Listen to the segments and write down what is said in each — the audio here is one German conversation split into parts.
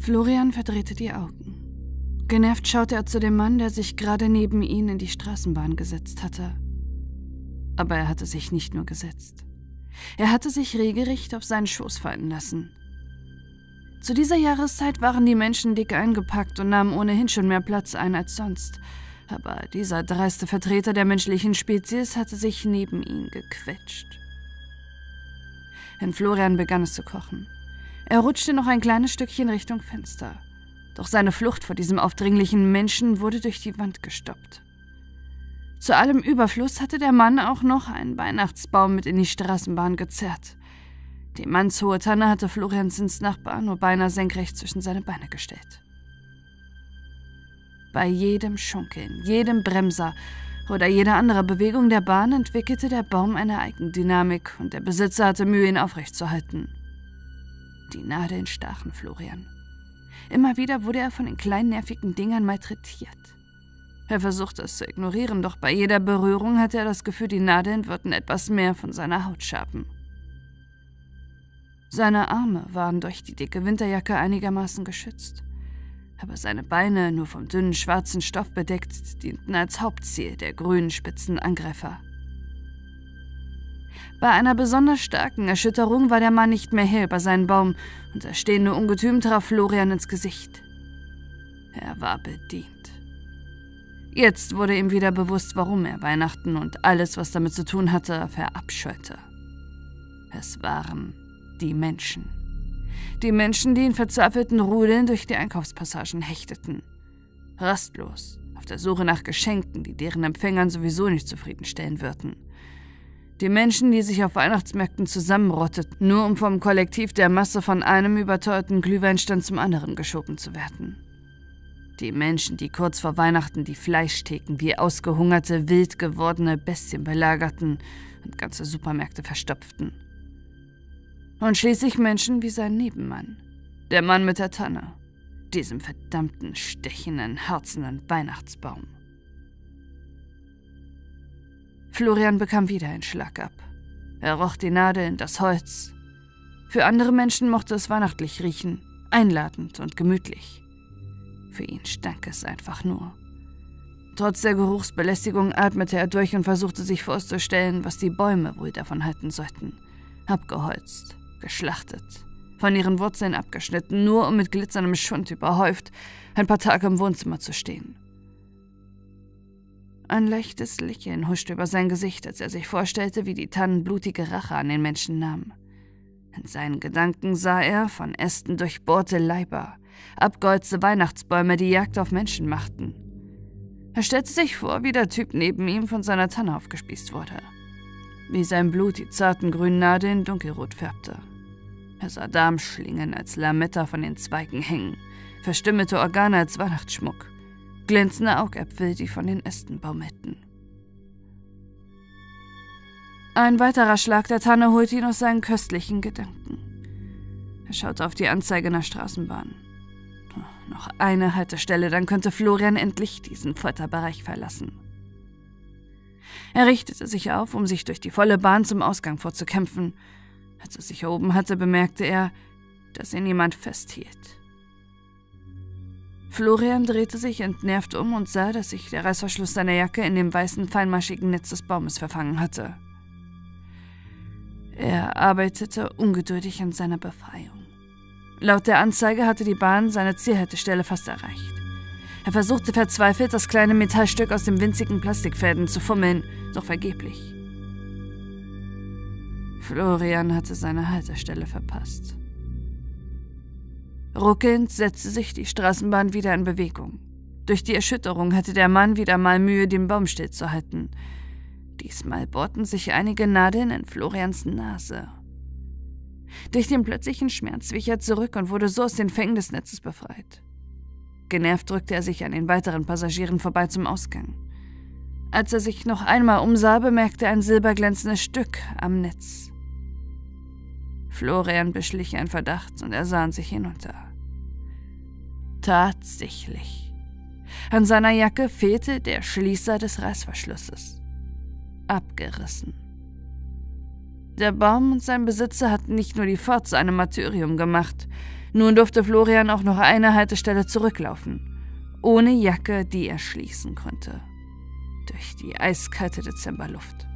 Florian verdrehte die Augen. Genervt schaute er zu dem Mann, der sich gerade neben ihn in die Straßenbahn gesetzt hatte. Aber er hatte sich nicht nur gesetzt. Er hatte sich regelrecht auf seinen Schoß fallen lassen. Zu dieser Jahreszeit waren die Menschen dick eingepackt und nahmen ohnehin schon mehr Platz ein als sonst. Aber dieser dreiste Vertreter der menschlichen Spezies hatte sich neben ihn gequetscht. In Florian begann es zu kochen. Er rutschte noch ein kleines Stückchen Richtung Fenster. Doch seine Flucht vor diesem aufdringlichen Menschen wurde durch die Wand gestoppt. Zu allem Überfluss hatte der Mann auch noch einen Weihnachtsbaum mit in die Straßenbahn gezerrt. Die mannshohe Tanne hatte Florians Nachbar nur beinahe senkrecht zwischen seine Beine gestellt. Bei jedem Schunkeln, jedem Bremser oder jeder andere Bewegung der Bahn entwickelte der Baum eine Eigendynamik und der Besitzer hatte Mühe, ihn aufrechtzuerhalten. Die Nadeln stachen Florian. Immer wieder wurde er von den kleinen nervigen Dingern malträtiert. Er versuchte es zu ignorieren, doch bei jeder Berührung hatte er das Gefühl, die Nadeln würden etwas mehr von seiner Haut schaben. Seine Arme waren durch die dicke Winterjacke einigermaßen geschützt, aber seine Beine, nur vom dünnen schwarzen Stoff bedeckt, dienten als Hauptziel der grünen spitzen Angreifer. Bei einer besonders starken Erschütterung war der Mann nicht mehr Herr über seinen Baum und das stehende Ungetüm traf Florian ins Gesicht. Er war bedient. Jetzt wurde ihm wieder bewusst, warum er Weihnachten und alles, was damit zu tun hatte, verabscheute. Es waren die Menschen. Die Menschen, die in verzweifelten Rudeln durch die Einkaufspassagen hechteten. Rastlos, auf der Suche nach Geschenken, die deren Empfängern sowieso nicht zufriedenstellen würden. Die Menschen, die sich auf Weihnachtsmärkten zusammenrotteten, nur um vom Kollektiv der Masse von einem überteuerten Glühweinstand zum anderen geschoben zu werden. Die Menschen, die kurz vor Weihnachten die Fleischtheken wie ausgehungerte, wild gewordene Bestien belagerten und ganze Supermärkte verstopften. Und schließlich Menschen wie sein Nebenmann, der Mann mit der Tanne, diesem verdammten, stechenden, harzenden Weihnachtsbaum. Florian bekam wieder einen Schlag ab. Er roch die Nadeln, das Holz. Für andere Menschen mochte es weihnachtlich riechen, einladend und gemütlich. Für ihn stank es einfach nur. Trotz der Geruchsbelästigung atmete er durch und versuchte sich vorzustellen, was die Bäume wohl davon halten sollten. Abgeholzt, geschlachtet, von ihren Wurzeln abgeschnitten, nur um mit glitzerndem Schund überhäuft ein paar Tage im Wohnzimmer zu stehen. Ein leichtes Lächeln huschte über sein Gesicht, als er sich vorstellte, wie die Tannen blutige Rache an den Menschen nahmen. In seinen Gedanken sah er von Ästen durchbohrte Leiber, abgeholzte Weihnachtsbäume, die Jagd auf Menschen machten. Er stellte sich vor, wie der Typ neben ihm von seiner Tanne aufgespießt wurde. Wie sein Blut die zarten grünen Nadeln dunkelrot färbte. Er sah Darmschlingen als Lametta von den Zweigen hängen, verstümmelte Organe als Weihnachtsschmuck, glänzende Augäpfel, die von den Ästen baumelten. Ein weiterer Schlag der Tanne holte ihn aus seinen köstlichen Gedanken. Er schaute auf die Anzeige nach Straßenbahn. Noch eine Haltestelle, dann könnte Florian endlich diesen Folterbereich verlassen. Er richtete sich auf, um sich durch die volle Bahn zum Ausgang vorzukämpfen. Als er sich erhoben hatte, bemerkte er, dass ihn jemand festhielt. Florian drehte sich entnervt um und sah, dass sich der Reißverschluss seiner Jacke in dem weißen, feinmaschigen Netz des Baumes verfangen hatte. Er arbeitete ungeduldig an seiner Befreiung. Laut der Anzeige hatte die Bahn seine Zielhaltestelle fast erreicht. Er versuchte verzweifelt, das kleine Metallstück aus dem winzigen Plastikfäden zu fummeln, doch vergeblich. Florian hatte seine Haltestelle verpasst. Ruckelnd setzte sich die Straßenbahn wieder in Bewegung. Durch die Erschütterung hatte der Mann wieder mal Mühe, den Baum stillzuhalten. Diesmal bohrten sich einige Nadeln in Florians Nase. Durch den plötzlichen Schmerz wich er zurück und wurde so aus den Fängen des Netzes befreit. Genervt drückte er sich an den weiteren Passagieren vorbei zum Ausgang. Als er sich noch einmal umsah, bemerkte er ein silberglänzendes Stück am Netz. Florian beschlich ein Verdacht und er sah an sich hinunter. Tatsächlich. An seiner Jacke fehlte der Schließer des Reißverschlusses. Abgerissen. Der Baum und sein Besitzer hatten nicht nur die Fahrt zu einem Martyrium gemacht, Nun durfte Florian auch noch eine Haltestelle zurücklaufen, ohne Jacke, die er schließen konnte, durch die eiskalte Dezemberluft.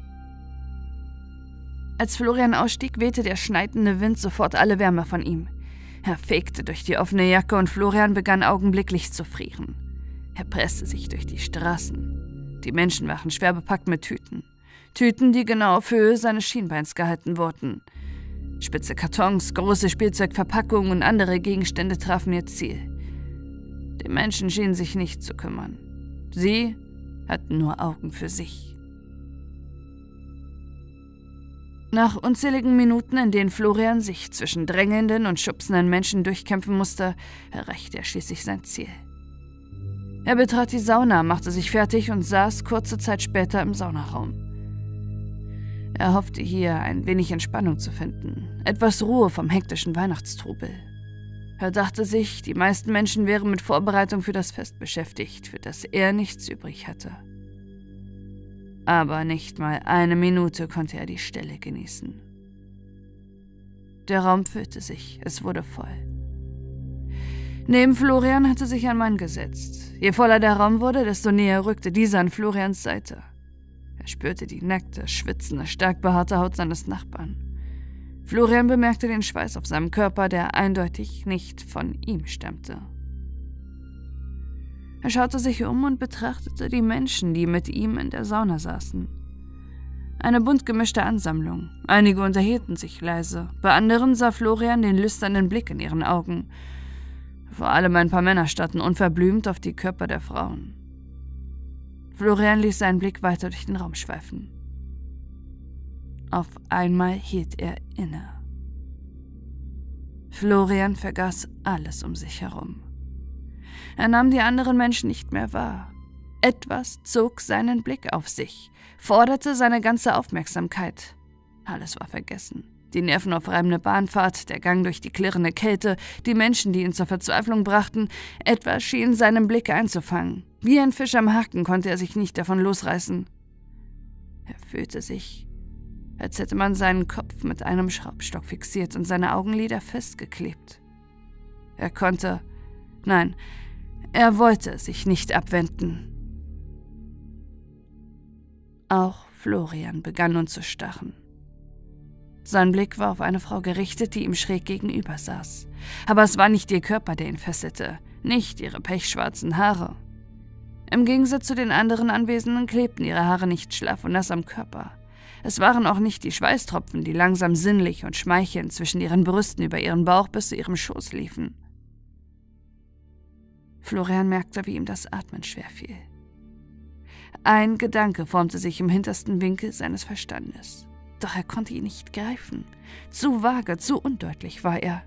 Als Florian ausstieg, wehte der schneidende Wind sofort alle Wärme von ihm. Er fegte durch die offene Jacke und Florian begann augenblicklich zu frieren. Er presste sich durch die Straßen. Die Menschen waren schwer bepackt mit Tüten. Tüten, die genau auf Höhe seines Schienbeins gehalten wurden. Spitze Kartons, große Spielzeugverpackungen und andere Gegenstände trafen ihr Ziel. Die Menschen schienen sich nicht zu kümmern. Sie hatten nur Augen für sich. Nach unzähligen Minuten, in denen Florian sich zwischen drängelnden und schubsenden Menschen durchkämpfen musste, erreichte er schließlich sein Ziel. Er betrat die Sauna, machte sich fertig und saß kurze Zeit später im Saunaraum. Er hoffte hier ein wenig Entspannung zu finden, etwas Ruhe vom hektischen Weihnachtstrubel. Er dachte sich, die meisten Menschen wären mit Vorbereitung für das Fest beschäftigt, für das er nichts übrig hatte. Aber nicht mal eine Minute konnte er die Stille genießen. Der Raum füllte sich, es wurde voll. Neben Florian hatte sich ein Mann gesetzt. Je voller der Raum wurde, desto näher rückte dieser an Florians Seite. Er spürte die nackte, schwitzende, stark behaarte Haut seines Nachbarn. Florian bemerkte den Schweiß auf seinem Körper, der eindeutig nicht von ihm stammte. Er schaute sich um und betrachtete die Menschen, die mit ihm in der Sauna saßen. Eine bunt gemischte Ansammlung. Einige unterhielten sich leise. Bei anderen sah Florian den lüsternen Blick in ihren Augen. Vor allem ein paar Männer starrten unverblümt auf die Körper der Frauen. Florian ließ seinen Blick weiter durch den Raum schweifen. Auf einmal hielt er inne. Florian vergaß alles um sich herum. Er nahm die anderen Menschen nicht mehr wahr. Etwas zog seinen Blick auf sich, forderte seine ganze Aufmerksamkeit. Alles war vergessen. Die nervenaufreibende Bahnfahrt, der Gang durch die klirrende Kälte, die Menschen, die ihn zur Verzweiflung brachten, etwas schien seinen Blick einzufangen. Wie ein Fisch am Haken konnte er sich nicht davon losreißen. Er fühlte sich, als hätte man seinen Kopf mit einem Schraubstock fixiert und seine Augenlider festgeklebt. Er wollte sich nicht abwenden. Auch Florian begann nun zu starren. Sein Blick war auf eine Frau gerichtet, die ihm schräg gegenüber saß. Aber es war nicht ihr Körper, der ihn fesselte, nicht ihre pechschwarzen Haare. Im Gegensatz zu den anderen Anwesenden klebten ihre Haare nicht schlaff und nass am Körper. Es waren auch nicht die Schweißtropfen, die langsam sinnlich und schmeichelnd zwischen ihren Brüsten über ihren Bauch bis zu ihrem Schoß liefen. Florian merkte, wie ihm das Atmen schwer fiel. Ein Gedanke formte sich im hintersten Winkel seines Verstandes. Doch er konnte ihn nicht greifen. Zu vage, zu undeutlich war er.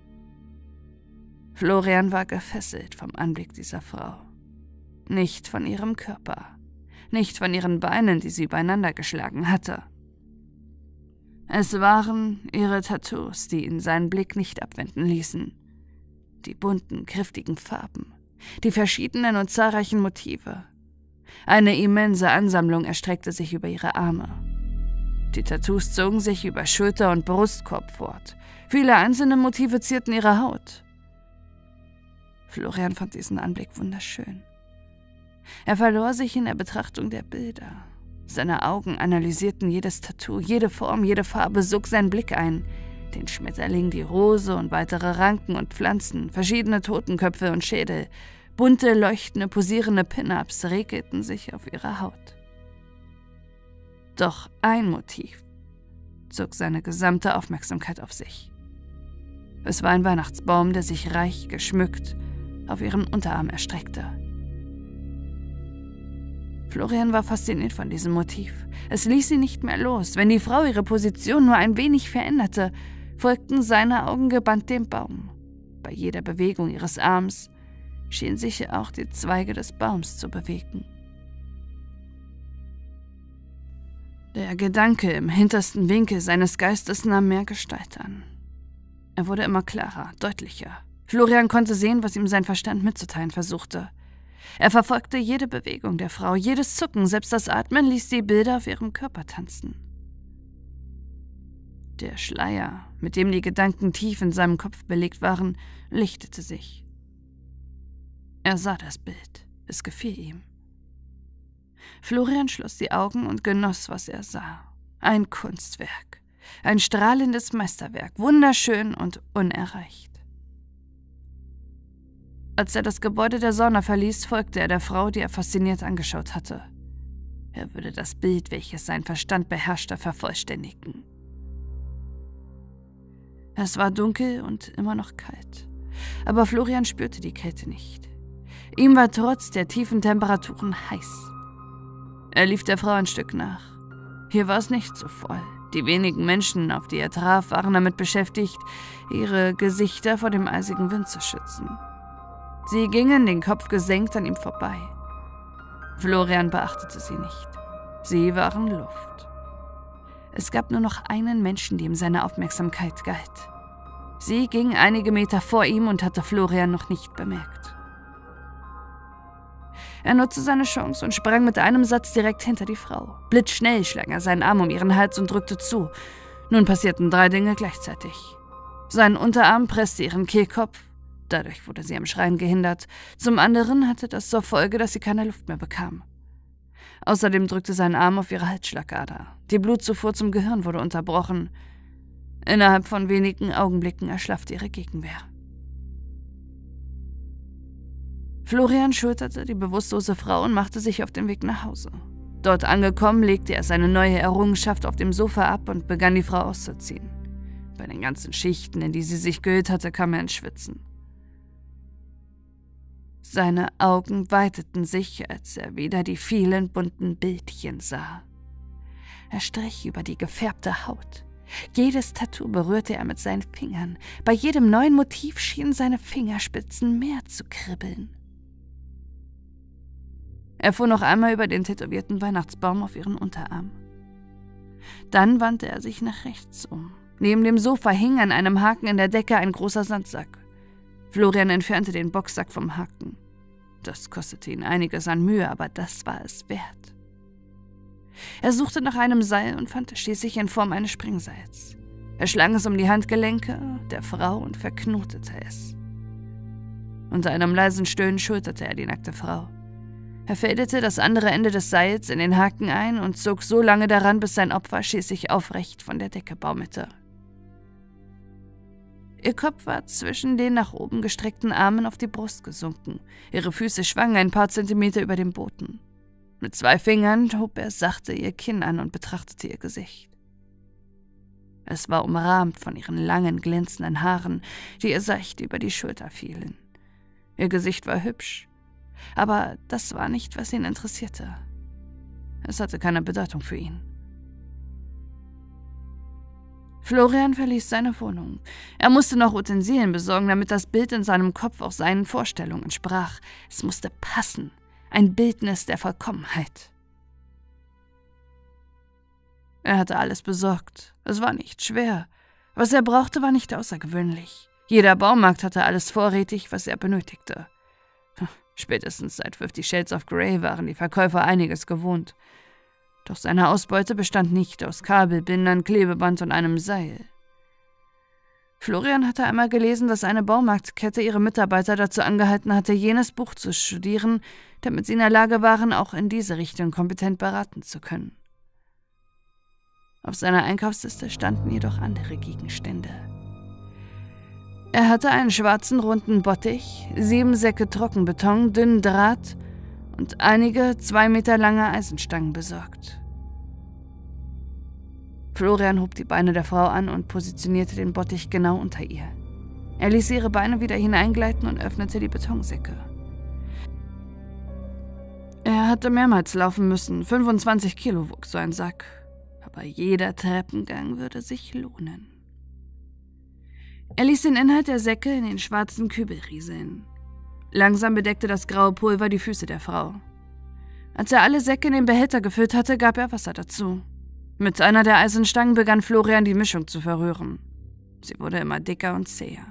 Florian war gefesselt vom Anblick dieser Frau. Nicht von ihrem Körper, nicht von ihren Beinen, die sie übereinander geschlagen hatte. Es waren ihre Tattoos, die ihn seinen Blick nicht abwenden ließen. Die bunten, kräftigen Farben, die verschiedenen und zahlreichen Motive. Eine immense Ansammlung erstreckte sich über ihre Arme. Die Tattoos zogen sich über Schulter und Brustkorb fort. Viele einzelne Motive zierten ihre Haut. Florian fand diesen Anblick wunderschön. Er verlor sich in der Betrachtung der Bilder. Seine Augen analysierten jedes Tattoo, jede Form, jede Farbe, sog seinen Blick ein. Den Schmetterling, die Rose und weitere Ranken und Pflanzen, verschiedene Totenköpfe und Schädel, bunte, leuchtende, posierende Pin-Ups regelten sich auf ihrer Haut. Doch ein Motiv zog seine gesamte Aufmerksamkeit auf sich. Es war ein Weihnachtsbaum, der sich reich geschmückt auf ihren Unterarm erstreckte. Florian war fasziniert von diesem Motiv. Es ließ ihn nicht mehr los. Wenn die Frau ihre Position nur ein wenig veränderte, folgten seine Augen gebannt dem Baum. Bei jeder Bewegung ihres Arms schienen sich auch die Zweige des Baums zu bewegen. Der Gedanke im hintersten Winkel seines Geistes nahm mehr Gestalt an. Er wurde immer klarer, deutlicher. Florian konnte sehen, was ihm sein Verstand mitzuteilen versuchte. Er verfolgte jede Bewegung der Frau, jedes Zucken, selbst das Atmen ließ die Bilder auf ihrem Körper tanzen. Der Schleier, mit dem die Gedanken tief in seinem Kopf belegt waren, lichtete sich. Er sah das Bild. Es gefiel ihm. Florian schloss die Augen und genoss, was er sah. Ein Kunstwerk. Ein strahlendes Meisterwerk, wunderschön und unerreicht. Als er das Gebäude der Sauna verließ, folgte er der Frau, die er fasziniert angeschaut hatte. Er würde das Bild, welches sein Verstand beherrschte, vervollständigen. Es war dunkel und immer noch kalt, aber Florian spürte die Kälte nicht. Ihm war trotz der tiefen Temperaturen heiß. Er lief der Frau ein Stück nach. Hier war es nicht so voll. Die wenigen Menschen, auf die er traf, waren damit beschäftigt, ihre Gesichter vor dem eisigen Wind zu schützen. Sie gingen den Kopf gesenkt an ihm vorbei. Florian beachtete sie nicht. Sie waren Luft. Es gab nur noch einen Menschen, dem seine Aufmerksamkeit galt. Sie ging einige Meter vor ihm und hatte Florian noch nicht bemerkt. Er nutzte seine Chance und sprang mit einem Satz direkt hinter die Frau. Blitzschnell schlang er seinen Arm um ihren Hals und drückte zu. Nun passierten 3 Dinge gleichzeitig. Sein Unterarm presste ihren Kehlkopf. Dadurch wurde sie am Schreien gehindert. Zum anderen hatte das zur Folge, dass sie keine Luft mehr bekam. Außerdem drückte sein Arm auf ihre Halsschlagader. Die Blutzufuhr zum Gehirn wurde unterbrochen. Innerhalb von wenigen Augenblicken erschlaffte ihre Gegenwehr. Florian schulterte die bewusstlose Frau und machte sich auf den Weg nach Hause. Dort angekommen, legte er seine neue Errungenschaft auf dem Sofa ab und begann, die Frau auszuziehen. Bei den ganzen Schichten, in die sie sich gehüllt hatte, kam er ins Schwitzen. Seine Augen weiteten sich, als er wieder die vielen bunten Bildchen sah. Er strich über die gefärbte Haut. Jedes Tattoo berührte er mit seinen Fingern. Bei jedem neuen Motiv schienen seine Fingerspitzen mehr zu kribbeln. Er fuhr noch einmal über den tätowierten Weihnachtsbaum auf ihren Unterarm. Dann wandte er sich nach rechts um. Neben dem Sofa hing an einem Haken in der Decke ein großer Sandsack. Florian entfernte den Boxsack vom Haken. Das kostete ihn einiges an Mühe, aber das war es wert. Er suchte nach einem Seil und fand es schließlich in Form eines Springseils. Er schlang es um die Handgelenke der Frau und verknotete es. Unter einem leisen Stöhnen schulterte er die nackte Frau. Er fädelte das andere Ende des Seils in den Haken ein und zog so lange daran, bis sein Opfer schließlich aufrecht von der Decke baumelte. Ihr Kopf war zwischen den nach oben gestreckten Armen auf die Brust gesunken. Ihre Füße schwangen ein paar Zentimeter über dem Boden. Mit 2 Fingern hob er sachte ihr Kinn an und betrachtete ihr Gesicht. Es war umrahmt von ihren langen, glänzenden Haaren, die ihr seicht über die Schulter fielen. Ihr Gesicht war hübsch, aber das war nicht, was ihn interessierte. Es hatte keine Bedeutung für ihn. Florian verließ seine Wohnung. Er musste noch Utensilien besorgen, damit das Bild in seinem Kopf auch seinen Vorstellungen entsprach. Es musste passen. Ein Bildnis der Vollkommenheit. Er hatte alles besorgt. Es war nicht schwer. Was er brauchte, war nicht außergewöhnlich. Jeder Baumarkt hatte alles vorrätig, was er benötigte. Spätestens seit 50 Shades of Grey waren die Verkäufer einiges gewohnt. Doch seine Ausbeute bestand nicht aus Kabelbindern, Klebeband und einem Seil. Florian hatte einmal gelesen, dass eine Baumarktkette ihre Mitarbeiter dazu angehalten hatte, jenes Buch zu studieren, damit sie in der Lage waren, auch in diese Richtung kompetent beraten zu können. Auf seiner Einkaufsliste standen jedoch andere Gegenstände. Er hatte einen schwarzen runden Bottich, 7 Säcke Trockenbeton, dünnen Draht und einige 2 Meter lange Eisenstangen besorgt. Florian hob die Beine der Frau an und positionierte den Bottich genau unter ihr. Er ließ ihre Beine wieder hineingleiten und öffnete die Betonsäcke. Er hatte mehrmals laufen müssen, 25 Kilo wog so ein Sack, aber jeder Treppengang würde sich lohnen. Er ließ den Inhalt der Säcke in den schwarzen Kübel rieseln. Langsam bedeckte das graue Pulver die Füße der Frau. Als er alle Säcke in den Behälter gefüllt hatte, gab er Wasser dazu. Mit einer der Eisenstangen begann Florian die Mischung zu verrühren. Sie wurde immer dicker und zäher.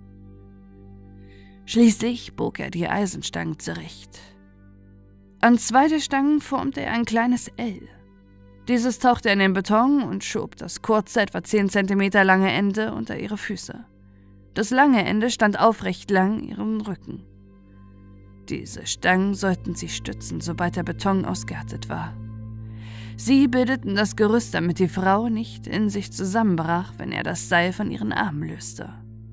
Schließlich bog er die Eisenstangen zurecht. An 2 der Stangen formte er ein kleines L. Dieses tauchte in den Beton und schob das kurze, etwa 10 Zentimeter lange Ende unter ihre Füße. Das lange Ende stand aufrecht lang ihrem Rücken. Diese Stangen sollten sie stützen, sobald der Beton ausgehärtet war. Sie bildeten das Gerüst, damit die Frau nicht in sich zusammenbrach, wenn er das Seil von ihren Armen löste.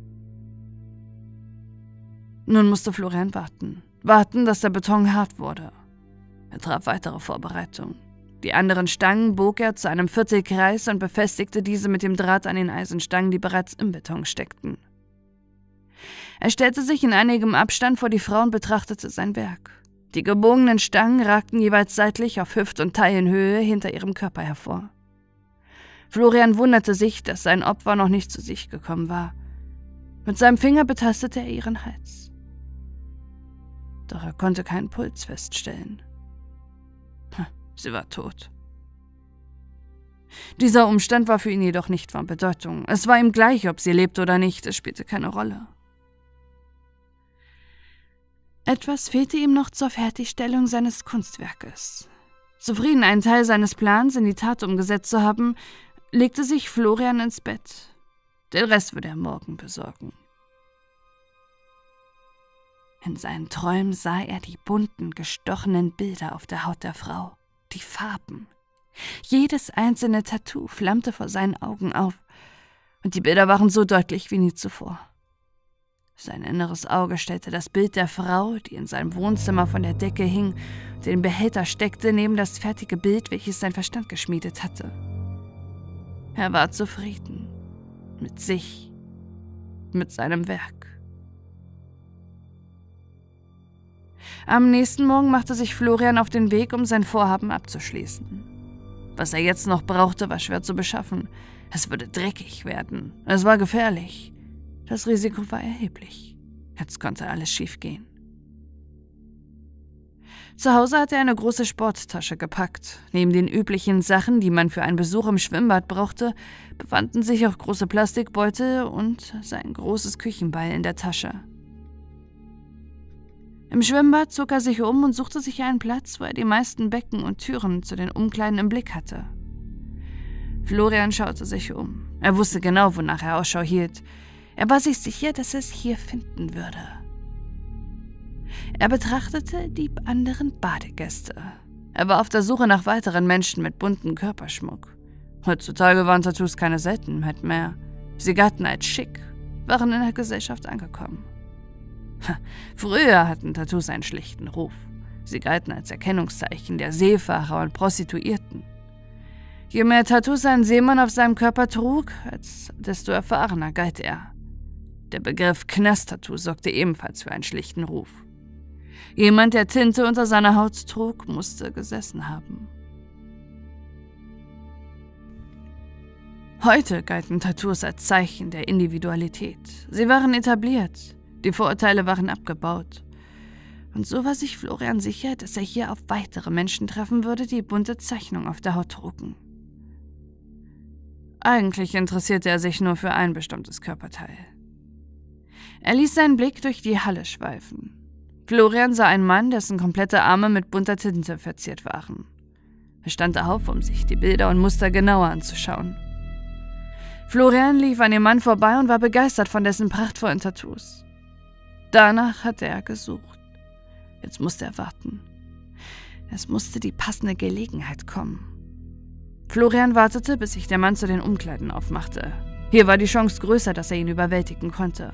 Nun musste Florian warten, dass der Beton hart wurde. Er traf weitere Vorbereitungen. Die anderen Stangen bog er zu einem Viertelkreis und befestigte diese mit dem Draht an den Eisenstangen, die bereits im Beton steckten. Er stellte sich in einigem Abstand vor die Frau und betrachtete sein Werk. Die gebogenen Stangen ragten jeweils seitlich auf Hüft- und Taillenhöhe hinter ihrem Körper hervor. Florian wunderte sich, dass sein Opfer noch nicht zu sich gekommen war. Mit seinem Finger betastete er ihren Hals. Doch er konnte keinen Puls feststellen. Sie war tot. Dieser Umstand war für ihn jedoch nicht von Bedeutung. Es war ihm gleich, ob sie lebte oder nicht, es spielte keine Rolle. Etwas fehlte ihm noch zur Fertigstellung seines Kunstwerkes. Zufrieden, einen Teil seines Plans in die Tat umgesetzt zu haben, legte sich Florian ins Bett. Den Rest würde er morgen besorgen. In seinen Träumen sah er die bunten, gestochenen Bilder auf der Haut der Frau, die Farben. Jedes einzelne Tattoo flammte vor seinen Augen auf, und die Bilder waren so deutlich wie nie zuvor. Sein inneres Auge stellte das Bild der Frau, die in seinem Wohnzimmer von der Decke hing, und den Behälter steckte, neben das fertige Bild, welches sein Verstand geschmiedet hatte. Er war zufrieden. Mit sich. Mit seinem Werk. Am nächsten Morgen machte sich Florian auf den Weg, um sein Vorhaben abzuschließen. Was er jetzt noch brauchte, war schwer zu beschaffen. Es würde dreckig werden. Es war gefährlich. Das Risiko war erheblich. Jetzt konnte alles schiefgehen. Zu Hause hatte er eine große Sporttasche gepackt. Neben den üblichen Sachen, die man für einen Besuch im Schwimmbad brauchte, befanden sich auch große Plastikbeutel und sein großes Küchenbeil in der Tasche. Im Schwimmbad zog er sich um und suchte sich einen Platz, wo er die meisten Becken und Türen zu den Umkleiden im Blick hatte. Florian schaute sich um. Er wusste genau, wonach er Ausschau hielt. Er war sich sicher, dass er es hier finden würde. Er betrachtete die anderen Badegäste. Er war auf der Suche nach weiteren Menschen mit buntem Körperschmuck. Heutzutage waren Tattoos keine Seltenheit mehr. Sie galten als schick, waren in der Gesellschaft angekommen. Früher hatten Tattoos einen schlichten Ruf. Sie galten als Erkennungszeichen der Seefahrer und Prostituierten. Je mehr Tattoos ein Seemann auf seinem Körper trug, desto erfahrener galt er. Der Begriff Knast-Tattoo sorgte ebenfalls für einen schlichten Ruf. Jemand, der Tinte unter seiner Haut trug, musste gesessen haben. Heute galten Tattoos als Zeichen der Individualität. Sie waren etabliert. Die Vorurteile waren abgebaut. Und so war sich Florian sicher, dass er hier auf weitere Menschen treffen würde, die bunte Zeichnung auf der Haut trugen. Eigentlich interessierte er sich nur für ein bestimmtes Körperteil. Er ließ seinen Blick durch die Halle schweifen. Florian sah einen Mann, dessen komplette Arme mit bunter Tinte verziert waren. Er stand auf, um sich die Bilder und Muster genauer anzuschauen. Florian lief an dem Mann vorbei und war begeistert von dessen prachtvollen Tattoos. Danach hatte er gesucht. Jetzt musste er warten. Es musste die passende Gelegenheit kommen. Florian wartete, bis sich der Mann zu den Umkleiden aufmachte. Hier war die Chance größer, dass er ihn überwältigen konnte.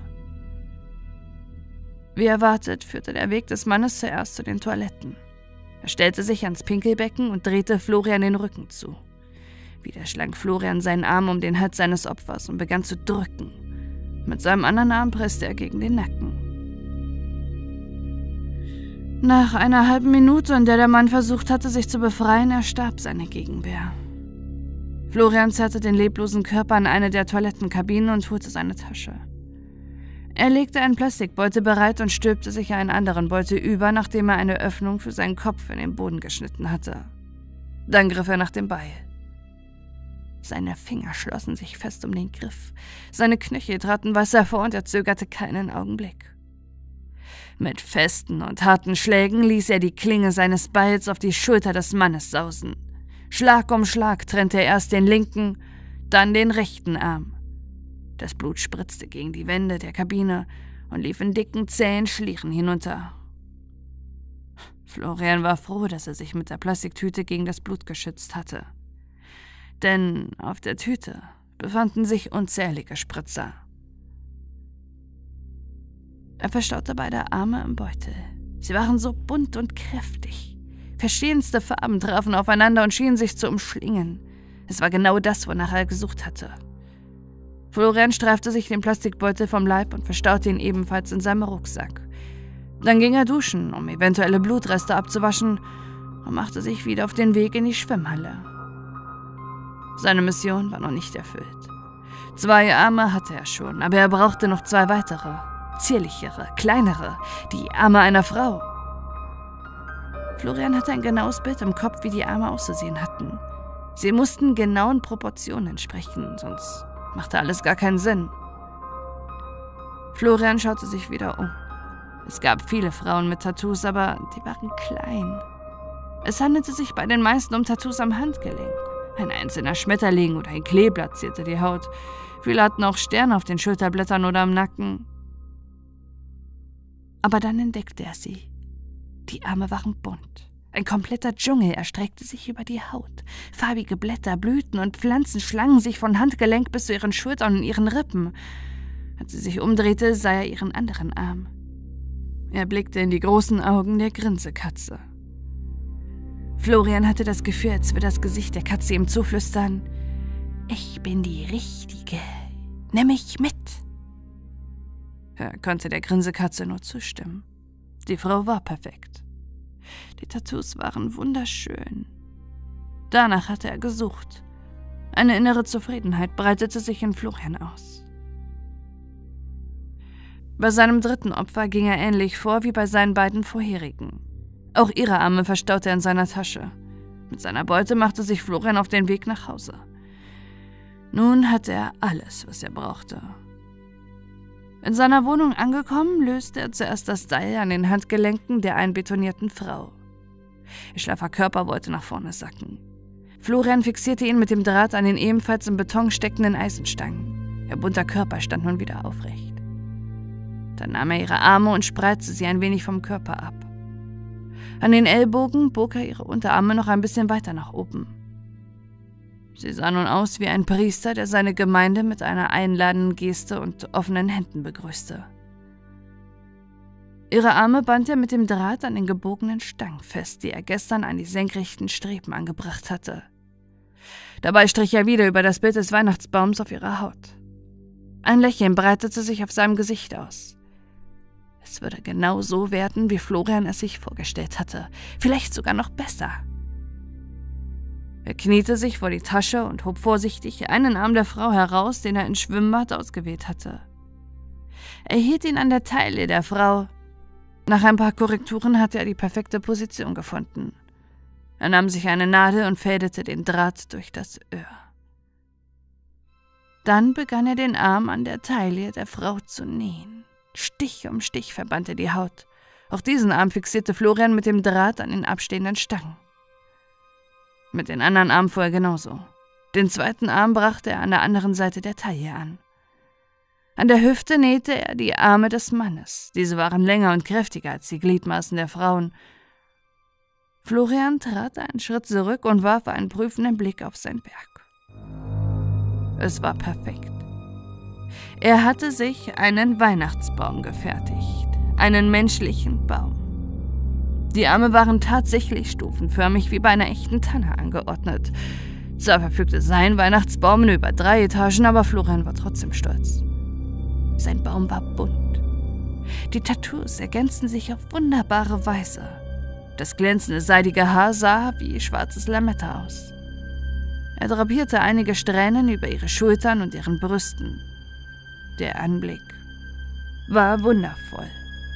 Wie erwartet, führte der Weg des Mannes zuerst zu den Toiletten. Er stellte sich ans Pinkelbecken und drehte Florian den Rücken zu. Wieder schlang Florian seinen Arm um den Hals seines Opfers und begann zu drücken. Mit seinem anderen Arm presste er gegen den Nacken. Nach einer halben Minute, in der der Mann versucht hatte, sich zu befreien, erstarb seine Gegenwehr. Florian zerrte den leblosen Körper in eine der Toilettenkabinen und holte seine Tasche. Er legte einen Plastikbeutel bereit und stülpte sich einen anderen Beutel über, nachdem er eine Öffnung für seinen Kopf in den Boden geschnitten hatte. Dann griff er nach dem Beil. Seine Finger schlossen sich fest um den Griff. Seine Knöchel traten weiß hervor und er zögerte keinen Augenblick. Mit festen und harten Schlägen ließ er die Klinge seines Beils auf die Schulter des Mannes sausen. Schlag um Schlag trennte er erst den linken, dann den rechten Arm. Das Blut spritzte gegen die Wände der Kabine und lief in dicken, zähen Schlieren hinunter. Florian war froh, dass er sich mit der Plastiktüte gegen das Blut geschützt hatte. Denn auf der Tüte befanden sich unzählige Spritzer. Er verstaute beide Arme im Beutel. Sie waren so bunt und kräftig. Verschiedenste Farben trafen aufeinander und schienen sich zu umschlingen. Es war genau das, wonach er gesucht hatte. Florian streifte sich den Plastikbeutel vom Leib und verstaute ihn ebenfalls in seinem Rucksack. Dann ging er duschen, um eventuelle Blutreste abzuwaschen, und machte sich wieder auf den Weg in die Schwimmhalle. Seine Mission war noch nicht erfüllt. 2 Arme hatte er schon, aber er brauchte noch 2 weitere, zierlichere, kleinere, die Arme einer Frau. Florian hatte ein genaues Bild im Kopf, wie die Arme auszusehen hatten. Sie mussten genauen Proportionen entsprechen, sonst machte alles gar keinen Sinn. Florian schaute sich wieder um. Es gab viele Frauen mit Tattoos, aber die waren klein. Es handelte sich bei den meisten um Tattoos am Handgelenk. Ein einzelner Schmetterling oder ein Kleeblatt zierte die Haut. Viele hatten auch Sterne auf den Schulterblättern oder am Nacken. Aber dann entdeckte er sie. Die Arme waren bunt. Ein kompletter Dschungel erstreckte sich über die Haut. Farbige Blätter, Blüten und Pflanzen schlangen sich von Handgelenk bis zu ihren Schultern und ihren Rippen. Als sie sich umdrehte, sah er ihren anderen Arm. Er blickte in die großen Augen der Grinsekatze. Florian hatte das Gefühl, als würde das Gesicht der Katze ihm zuflüstern: »Ich bin die Richtige. Nimm mich mit.« Er konnte der Grinsekatze nur zustimmen. Die Frau war perfekt. Die Tattoos waren wunderschön. Danach hatte er gesucht. Eine innere Zufriedenheit breitete sich in Florian aus. Bei seinem 3. Opfer ging er ähnlich vor wie bei seinen beiden vorherigen. Auch ihre Arme verstaute er in seiner Tasche. Mit seiner Beute machte sich Florian auf den Weg nach Hause. Nun hatte er alles, was er brauchte. In seiner Wohnung angekommen, löste er zuerst das Seil an den Handgelenken der einbetonierten Frau. Ihr schlaffer Körper wollte nach vorne sacken. Florian fixierte ihn mit dem Draht an den ebenfalls im Beton steckenden Eisenstangen. Ihr bunter Körper stand nun wieder aufrecht. Dann nahm er ihre Arme und spreizte sie ein wenig vom Körper ab. An den Ellbogen bog er ihre Unterarme noch ein bisschen weiter nach oben. Sie sah nun aus wie ein Priester, der seine Gemeinde mit einer einladenden Geste und offenen Händen begrüßte. Ihre Arme band er mit dem Draht an den gebogenen Stangen fest, die er gestern an die senkrechten Streben angebracht hatte. Dabei strich er wieder über das Bild des Weihnachtsbaums auf ihrer Haut. Ein Lächeln breitete sich auf seinem Gesicht aus. Es würde genau so werden, wie Florian es sich vorgestellt hatte, vielleicht sogar noch besser. Er kniete sich vor die Tasche und hob vorsichtig einen Arm der Frau heraus, den er ins Schwimmbad ausgewählt hatte. Er hielt ihn an der Taille der Frau. Nach ein paar Korrekturen hatte er die perfekte Position gefunden. Er nahm sich eine Nadel und fädelte den Draht durch das Öhr. Dann begann er den Arm an der Taille der Frau zu nähen. Stich um Stich verband er die Haut. Auch diesen Arm fixierte Florian mit dem Draht an den abstehenden Stangen. Mit den anderen Armen fuhr er genauso. Den 2. Arm brachte er an der anderen Seite der Taille an. An der Hüfte nähte er die Arme des Mannes. Diese waren länger und kräftiger als die Gliedmaßen der Frauen. Florian trat einen Schritt zurück und warf einen prüfenden Blick auf sein Werk. Es war perfekt. Er hatte sich einen Weihnachtsbaum gefertigt, einen menschlichen Baum. Die Arme waren tatsächlich stufenförmig wie bei einer echten Tanne angeordnet. Zwar verfügte sein Weihnachtsbaum über 3 Etagen, aber Florian war trotzdem stolz. Sein Baum war bunt. Die Tattoos ergänzten sich auf wunderbare Weise. Das glänzende seidige Haar sah wie schwarzes Lametta aus. Er drapierte einige Strähnen über ihre Schultern und ihren Brüsten. Der Anblick war wundervoll.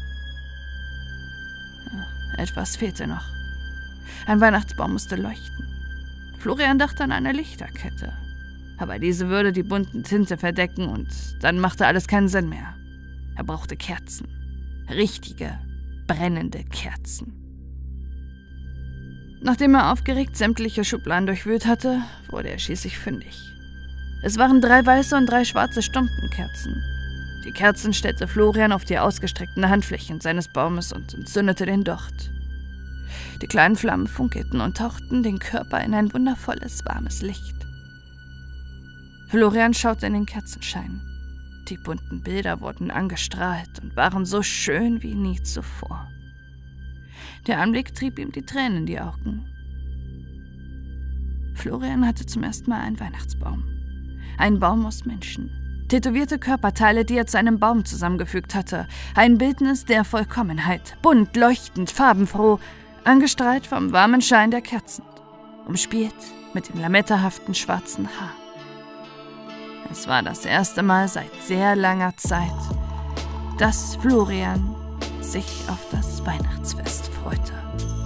Etwas fehlte noch. Ein Weihnachtsbaum musste leuchten. Florian dachte an eine Lichterkette. Aber diese würde die bunten Tinte verdecken und dann machte alles keinen Sinn mehr. Er brauchte Kerzen. Richtige, brennende Kerzen. Nachdem er aufgeregt sämtliche Schubladen durchwühlt hatte, wurde er schließlich fündig. Es waren 3 weiße und 3 schwarze Stumpenkerzen. Die Kerzen stellte Florian auf die ausgestreckten Handflächen seines Baumes und entzündete den Docht. Die kleinen Flammen funkelten und tauchten den Körper in ein wundervolles, warmes Licht. Florian schaute in den Kerzenschein. Die bunten Bilder wurden angestrahlt und waren so schön wie nie zuvor. Der Anblick trieb ihm die Tränen in die Augen. Florian hatte zum ersten Mal einen Weihnachtsbaum. Ein Baum aus Menschen. Tätowierte Körperteile, die er zu einem Baum zusammengefügt hatte. Ein Bildnis der Vollkommenheit. Bunt, leuchtend, farbenfroh. Angestrahlt vom warmen Schein der Kerzen. Umspielt mit dem lametta-haften schwarzen Haar. Es war das erste Mal seit sehr langer Zeit, dass Florian sich auf das Weihnachtsfest freute.